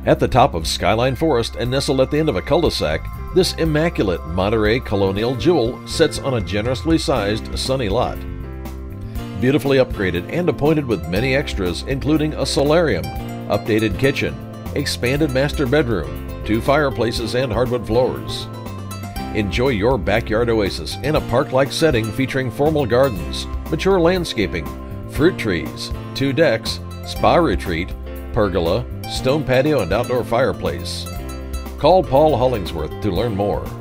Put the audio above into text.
At the top of Skyline Forest and nestled at the end of a cul-de-sac, this immaculate Monterey Colonial jewel sits on a generously sized, sunny lot. Beautifully upgraded and appointed with many extras, including a solarium, updated kitchen, expanded master bedroom, 2 fireplaces, and hardwood floors. Enjoy your backyard oasis in a park-like setting featuring formal gardens, mature landscaping, fruit trees, 2 decks, spa retreat, pergola, stone patio, and outdoor fireplace. Call Paul Hollingsworth to learn more.